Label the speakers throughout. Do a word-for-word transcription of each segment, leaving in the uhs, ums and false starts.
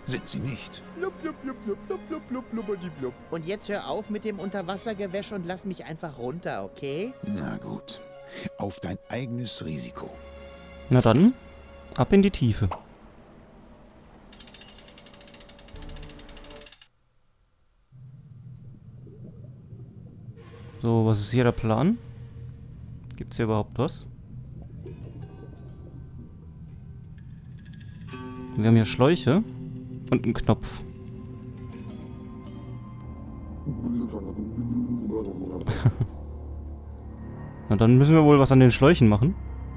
Speaker 1: sind sie nicht.
Speaker 2: Blub, blub, blub, blub, blub, blub, blub, blub, blub. Und jetzt hör auf mit dem Unterwassergewäsch und lass mich einfach runter, okay?
Speaker 1: Na gut. Auf dein eigenes Risiko.
Speaker 3: Na dann, ab in die Tiefe. So, was ist hier der Plan? Gibt's hier überhaupt was? Wir haben hier Schläuche und einen Knopf. Na dann müssen wir wohl was an den Schläuchen machen.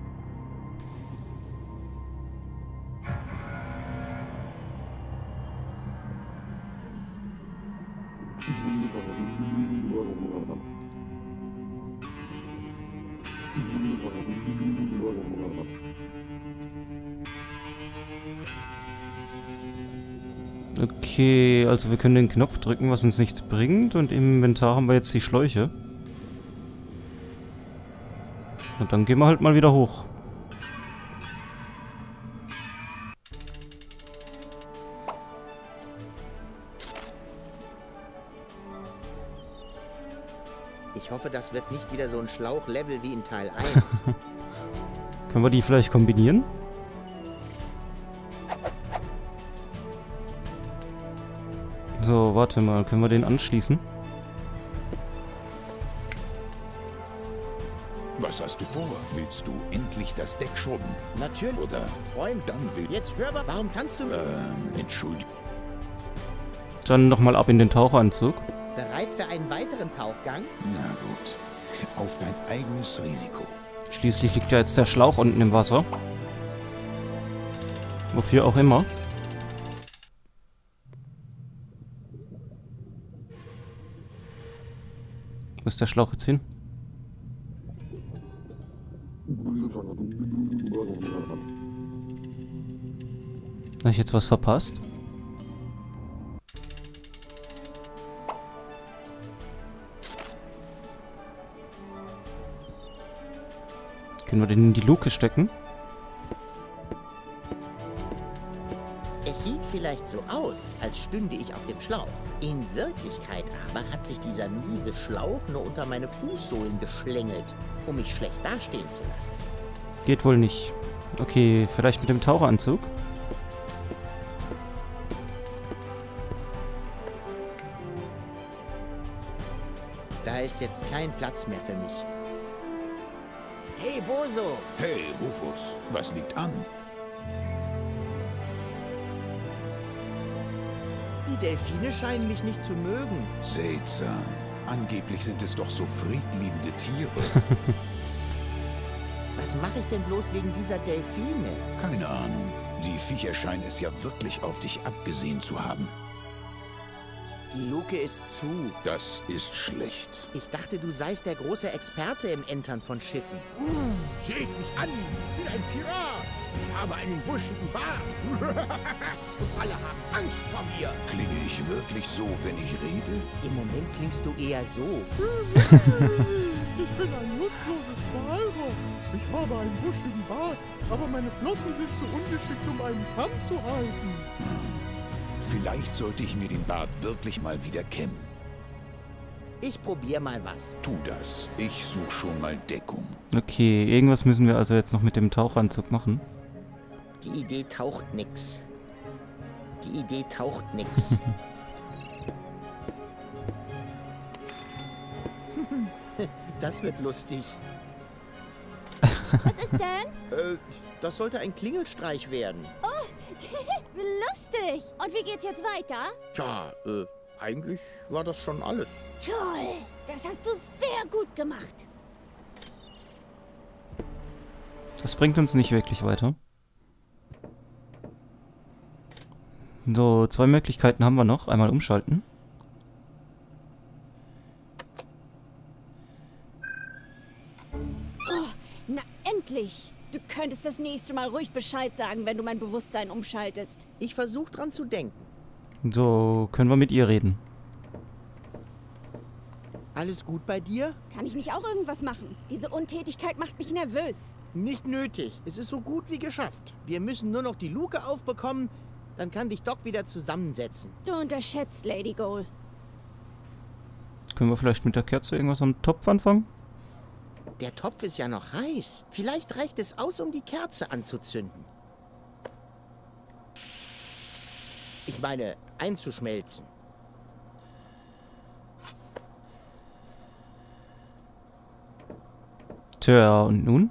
Speaker 3: Okay, also wir können den Knopf drücken, was uns nichts bringt. Und im Inventar haben wir jetzt die Schläuche. Und dann gehen wir halt mal wieder hoch.
Speaker 2: Ich hoffe, das wird nicht wieder so ein Schlauchlevel wie in Teil eins.
Speaker 3: Können wir die vielleicht kombinieren? So, warte mal, können wir den anschließen?
Speaker 1: Was hast du vor? Willst du endlich das Deck schrubben?
Speaker 2: Natürlich.
Speaker 1: Oder
Speaker 2: Träumt.
Speaker 1: dann will...
Speaker 2: Jetzt hör mal, warum kannst du...
Speaker 1: Ähm, Entschuldigung.
Speaker 3: Dann nochmal ab in den Taucheranzug.
Speaker 2: Bereit für einen weiteren Tauchgang?
Speaker 1: Na gut. Auf dein eigenes Risiko.
Speaker 3: Schließlich liegt ja jetzt der Schlauch unten im Wasser. Wofür auch immer. Wo ist der Schlauch jetzt hin? Habe ich jetzt was verpasst? Können wir den in die Luke stecken?
Speaker 2: Es sieht vielleicht so aus, als stünde ich auf dem Schlauch. In Wirklichkeit aber hat sich dieser miese Schlauch nur unter meine Fußsohlen geschlängelt, um mich schlecht dastehen zu lassen.
Speaker 3: Geht wohl nicht. Okay, vielleicht mit dem Taucheranzug?
Speaker 2: Da ist jetzt kein Platz mehr für mich. Hey, Boso!
Speaker 1: Hey, Rufus, was liegt an?
Speaker 2: Die Delfine scheinen mich nicht zu mögen.
Speaker 1: Seltsam. Angeblich sind es doch so friedliebende Tiere.
Speaker 2: Was mache ich denn bloß wegen dieser Delfine?
Speaker 1: Keine Ahnung. Die Viecher scheinen es ja wirklich auf dich abgesehen zu haben.
Speaker 2: Die Luke ist zu.
Speaker 1: Das ist schlecht.
Speaker 2: Ich dachte, du seist der große Experte im Entern von Schiffen.
Speaker 4: Uh, seht mich an, ich bin ein Pirat. Ich habe einen buschigen Bart. Und alle haben Angst vor mir.
Speaker 1: Klinge ich wirklich so, wenn ich rede?
Speaker 2: Im Moment klingst du eher so.
Speaker 5: Ich bin ein nutzloses Walross. Ich habe einen buschigen Bart, aber meine Flossen sind zu ungeschickt, um einen Kamm zu halten.
Speaker 1: Vielleicht sollte ich mir den Bart wirklich mal wieder kämmen.
Speaker 2: Ich probier mal was.
Speaker 1: Tu das. Ich suche schon mal Deckung.
Speaker 3: Okay, irgendwas müssen wir also jetzt noch mit dem Taucheranzug machen.
Speaker 2: Die Idee taucht nix. Die Idee taucht nix. Das wird lustig.
Speaker 6: Was ist denn?
Speaker 2: Äh, das sollte ein Klingelstreich werden.
Speaker 6: Oh, lustig. Und wie geht's jetzt weiter?
Speaker 2: Tja, äh, eigentlich war das schon alles.
Speaker 6: Toll. Das hast du sehr gut gemacht.
Speaker 3: Das bringt uns nicht wirklich weiter. So, zwei Möglichkeiten haben wir noch. Einmal umschalten.
Speaker 6: Oh, na endlich. Du könntest das nächste Mal ruhig Bescheid sagen, wenn du mein Bewusstsein umschaltest.
Speaker 2: Ich versuche dran zu denken.
Speaker 3: So, können wir mit ihr reden.
Speaker 2: Alles gut bei dir?
Speaker 6: Kann ich nicht auch irgendwas machen? Diese Untätigkeit macht mich nervös.
Speaker 2: Nicht nötig. Es ist so gut wie geschafft. Wir müssen nur noch die Luke aufbekommen Dann kann dich Doc wieder zusammensetzen.
Speaker 6: Du unterschätzt Lady Goal.
Speaker 3: Können wir vielleicht mit der Kerze irgendwas am Topf anfangen?
Speaker 2: Der Topf ist ja noch heiß. Vielleicht reicht es aus, um die Kerze anzuzünden. Ich meine, einzuschmelzen.
Speaker 3: Tja, und nun?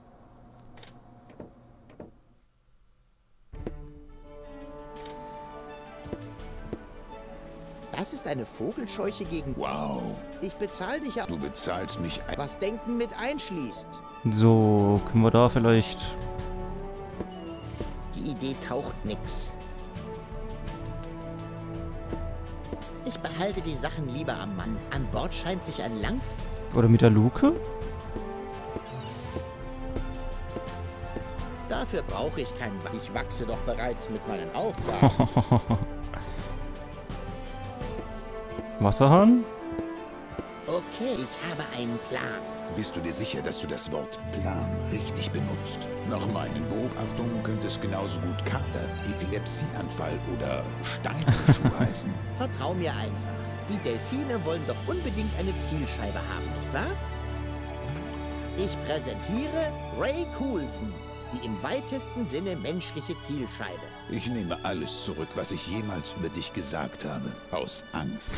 Speaker 2: Das ist eine Vogelscheuche gegen...
Speaker 1: Wow.
Speaker 2: Ich bezahle dich ja...
Speaker 1: Du bezahlst mich ein...
Speaker 2: Was Denken mit einschließt.
Speaker 3: So, können wir da vielleicht...
Speaker 2: Die Idee taucht nix. Ich behalte die Sachen lieber am Mann. An Bord scheint sich ein Langf...
Speaker 3: Oder mit der Luke?
Speaker 2: Dafür brauche ich keinen... Wa- Ich wachse doch bereits mit meinen Aufgaben.
Speaker 3: Wasserhahn?
Speaker 2: Okay, ich habe einen Plan.
Speaker 1: Bist du dir sicher, dass du das Wort Plan richtig benutzt? Nach meinen Beobachtungen könnte es genauso gut Kater, Epilepsieanfall oder Steinenschuh heißen.
Speaker 2: Vertrau mir einfach. Die Delfine wollen doch unbedingt eine Zielscheibe haben, nicht wahr? Ich präsentiere Ray Coulson, die im weitesten Sinne menschliche Zielscheibe.
Speaker 1: Ich nehme alles zurück, was ich jemals über dich gesagt habe. Aus Angst.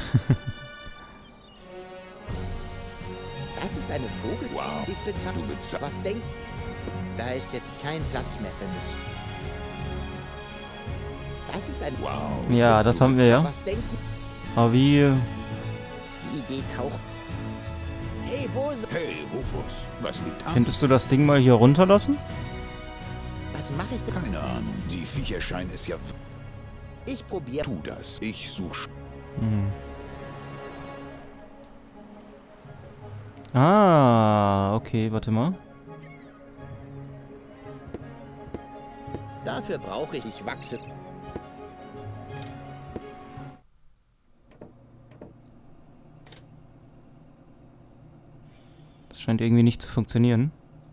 Speaker 2: Das ist eine Vogel...
Speaker 1: Wow.
Speaker 2: Ich bezahle...
Speaker 1: Du bezahlst...
Speaker 2: Was denkt... Da ist jetzt kein Platz mehr für mich. Das ist ein...
Speaker 1: Wow.
Speaker 3: Ja, das haben wir ja.
Speaker 2: Was denken...
Speaker 3: Aber wie...
Speaker 2: Die Idee taucht... Hey, Bose!
Speaker 1: Hey, Rufus, was liegt an?
Speaker 3: Könntest du das Ding mal hier runterlassen?
Speaker 2: Was mache ich denn?
Speaker 1: Keine Ahnung. Die Viecher scheinen es ja...
Speaker 2: Ich probiere...
Speaker 1: Tu das. Ich suche...
Speaker 3: Hm. Ah, okay, warte mal.
Speaker 2: Dafür brauche ich... Ich wachse...
Speaker 3: Das scheint irgendwie nicht zu funktionieren.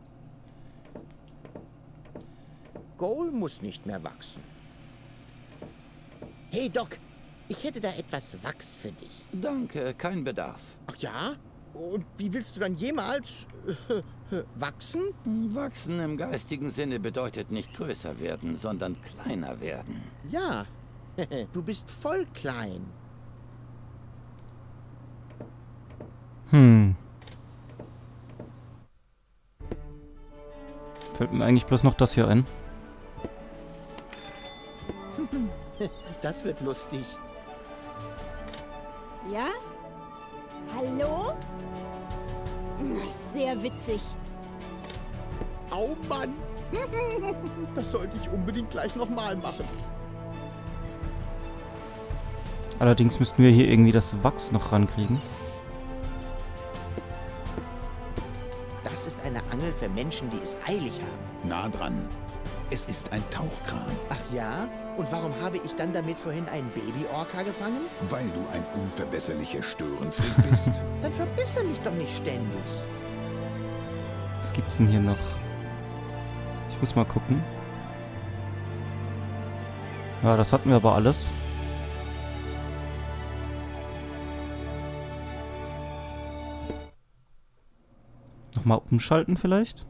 Speaker 2: Goal muss nicht mehr wachsen. Hey, Doc. Ich hätte da etwas Wachs für dich.
Speaker 7: Danke, kein Bedarf.
Speaker 2: Ach ja? Und wie willst du dann jemals... Äh, wachsen?
Speaker 7: Wachsen im geistigen Sinne bedeutet nicht größer werden, sondern kleiner werden.
Speaker 2: Ja. Du bist voll klein.
Speaker 3: Hm. Fällt mir eigentlich bloß noch das hier ein.
Speaker 2: Das wird lustig.
Speaker 6: Ja? Hallo? Na, sehr witzig.
Speaker 5: Au Mann! Das sollte ich unbedingt gleich nochmal machen.
Speaker 3: Allerdings müssten wir hier irgendwie das Wachs noch rankriegen.
Speaker 2: Das ist eine Angel für Menschen, die es eilig haben.
Speaker 1: Nah dran. Es ist ein Tauchkran.
Speaker 2: Ach ja? Und warum habe ich dann damit vorhin einen Baby-Orca gefangen?
Speaker 1: Weil du ein unverbesserlicher Störenfried bist.
Speaker 2: Dann verbessere mich doch nicht ständig.
Speaker 3: Was gibt's denn hier noch? Ich muss mal gucken. Ja, das hatten wir aber alles. Nochmal umschalten vielleicht?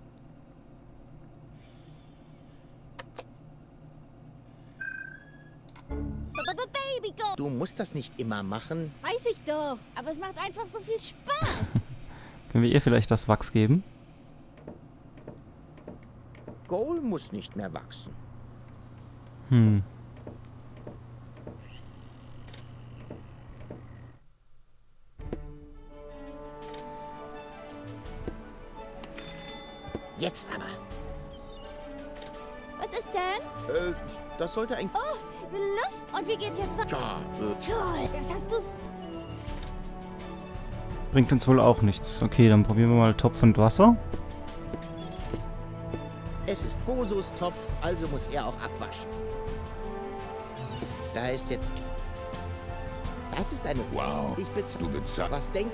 Speaker 6: Baby Goal.
Speaker 2: Du musst das nicht immer machen.
Speaker 6: Weiß ich doch. Aber es macht einfach so viel Spaß.
Speaker 3: Können wir ihr vielleicht das Wachs geben?
Speaker 2: Goal muss nicht mehr wachsen.
Speaker 3: Hm.
Speaker 2: Jetzt aber.
Speaker 6: Was ist denn?
Speaker 2: Äh, das sollte ein...
Speaker 6: Oh, Lust. Und wie geht's jetzt weiter?
Speaker 2: Tja, äh,
Speaker 6: Toll, das hast du...
Speaker 3: Bringt uns wohl auch nichts. Okay, dann probieren wir mal Topf und Wasser.
Speaker 2: es ist Bosos Topf, also muss er auch abwaschen. Da ist jetzt... Das ist eine...
Speaker 1: Wow.
Speaker 2: Ich bezahle...
Speaker 1: Du bezahlst.
Speaker 2: Was denken...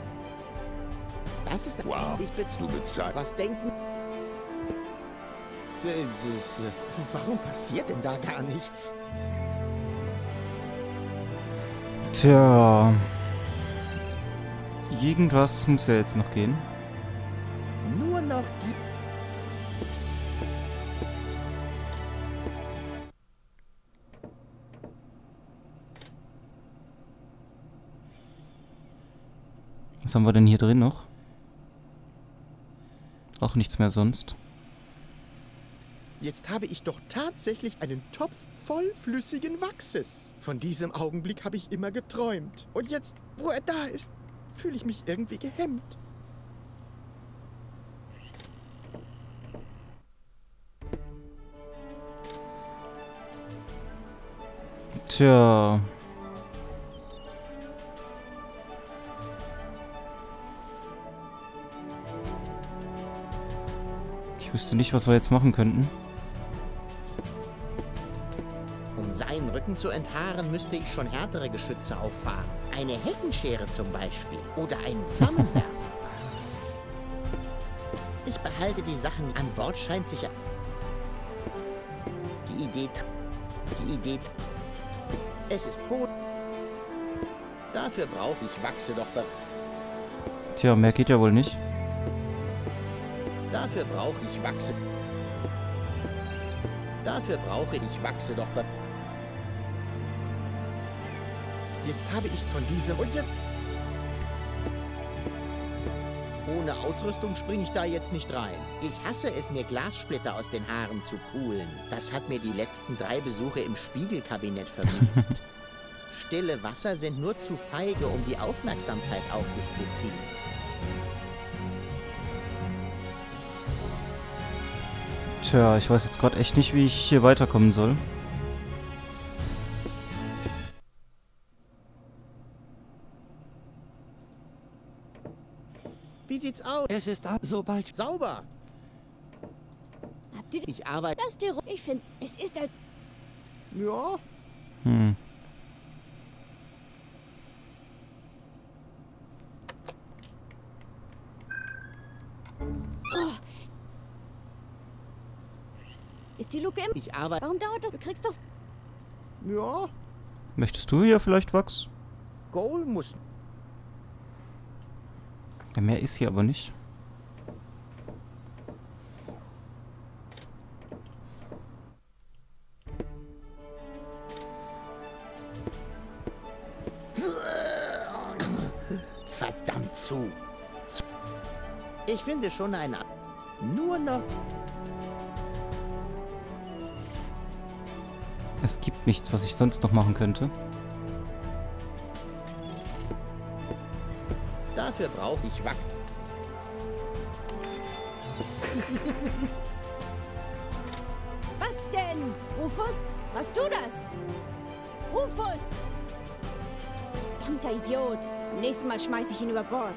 Speaker 2: Das ist...
Speaker 1: Wow.
Speaker 2: Ich bezahle...
Speaker 1: Du bezahlst.
Speaker 2: Was denken... Äh, warum passiert denn da gar nichts?
Speaker 3: Tja. Irgendwas muss ja jetzt noch gehen.
Speaker 2: Nur noch die...
Speaker 3: Was haben wir denn hier drin noch? Auch nichts mehr sonst.
Speaker 5: Jetzt habe ich doch tatsächlich einen Topf voll flüssigen Wachses. Von diesem Augenblick habe ich immer geträumt. Und jetzt, wo er da ist, fühle ich mich irgendwie gehemmt.
Speaker 3: Tja. Ich wüsste nicht, was wir jetzt machen könnten.
Speaker 2: Um seinen Rücken zu enthaaren, müsste ich schon härtere Geschütze auffahren. Eine Heckenschere zum Beispiel. Oder einen Flammenwerfer. Ich behalte die Sachen an Bord, scheint sich... Die Idee... Die Idee... Es ist Boot. Dafür brauche ich Wachse doch... be-
Speaker 3: Tja, mehr geht ja wohl nicht.
Speaker 2: Dafür brauche ich Wachse... Dafür brauche ich Wachse doch... be-
Speaker 5: Jetzt habe ich von diesem... Und jetzt...
Speaker 2: Ohne Ausrüstung springe ich da jetzt nicht rein. Ich hasse es, mir Glassplitter aus den Haaren zu pulen. Das hat mir die letzten drei Besuche im Spiegelkabinett vermiest. Stille Wasser sind nur zu feige, um die Aufmerksamkeit auf sich zu ziehen.
Speaker 3: Tja, ich weiß jetzt gerade echt nicht, wie ich hier weiterkommen soll.
Speaker 2: Wie sieht's aus?
Speaker 7: Es ist ab, sobald...
Speaker 2: Sauber.
Speaker 6: Habt ihr die...
Speaker 2: Ich arbeite...
Speaker 6: Lass dir... ru- Ich find's... Es ist als...
Speaker 5: Ja,
Speaker 3: Hm.
Speaker 6: Ist die Luke im...
Speaker 2: Ich arbeite...
Speaker 6: Warum dauert das? Du kriegst doch...
Speaker 5: ja.
Speaker 3: Möchtest du hier vielleicht Wachs?
Speaker 2: Goal muss...
Speaker 3: Ja, mehr ist hier aber nicht.
Speaker 2: Verdammt zu. zu. Ich finde schon eine... Nur noch...
Speaker 3: Es gibt nichts, was ich sonst noch machen könnte.
Speaker 2: Dafür brauche ich Wachs.
Speaker 6: Was denn? Rufus? Warst du das? Rufus! Verdammter Idiot. Beim nächsten Mal schmeiß ich ihn über Bord.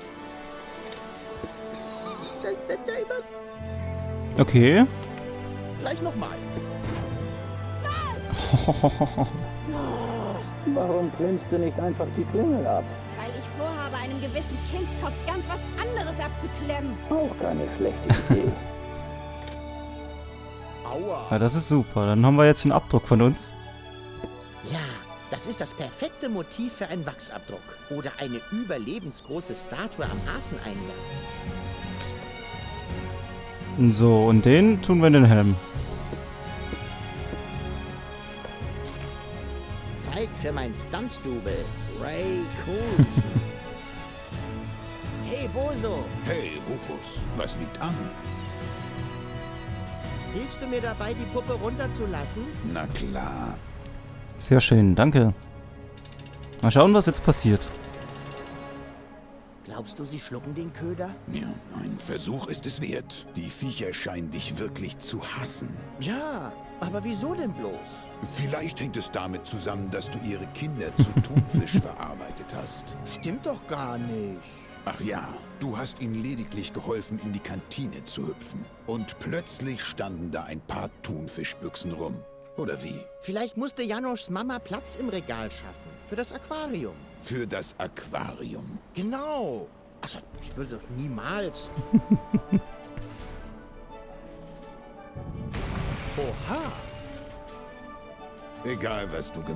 Speaker 2: Das wird ja immer...
Speaker 3: Okay.
Speaker 5: Gleich nochmal.
Speaker 7: Warum klemmst du nicht einfach die Klingel ab?
Speaker 6: Weil ich vorhabe, einem gewissen Kindskopf ganz was anderes abzuklemmen.
Speaker 7: Auch keine schlechte Idee.
Speaker 5: Aua.
Speaker 3: Ja, das ist super. Dann haben wir jetzt einen Abdruck von uns.
Speaker 2: Ja, das ist das perfekte Motiv für einen Wachsabdruck. Oder eine überlebensgroße Statue am Hafeneingang.
Speaker 3: So, und den tun wir in den Helm.
Speaker 2: Zeit für mein Stunt-Double. Ray Coulson. Hey, Boso.
Speaker 1: Hey, Rufus, was liegt an?
Speaker 2: Hilfst du mir dabei, die Puppe runterzulassen?
Speaker 1: Na klar.
Speaker 3: Sehr schön, danke. Mal schauen, was jetzt passiert.
Speaker 2: Glaubst du, sie schlucken den Köder?
Speaker 1: Ja, ein Versuch ist es wert. Die Viecher scheinen dich wirklich zu hassen.
Speaker 2: Ja, aber wieso denn bloß?
Speaker 1: Vielleicht hängt es damit zusammen, dass du ihre Kinder zu Thunfisch verarbeitet hast.
Speaker 2: Stimmt doch gar nicht.
Speaker 1: Ach ja, du hast ihnen lediglich geholfen, in die Kantine zu hüpfen. Und plötzlich standen da ein paar Thunfischbüchsen rum. Oder wie?
Speaker 2: Vielleicht musste Janoschs Mama Platz im Regal schaffen. Für das Aquarium.
Speaker 1: Für das Aquarium.
Speaker 2: Genau. Also, ich würde doch niemals...
Speaker 4: Oha.
Speaker 1: Egal, was du gemacht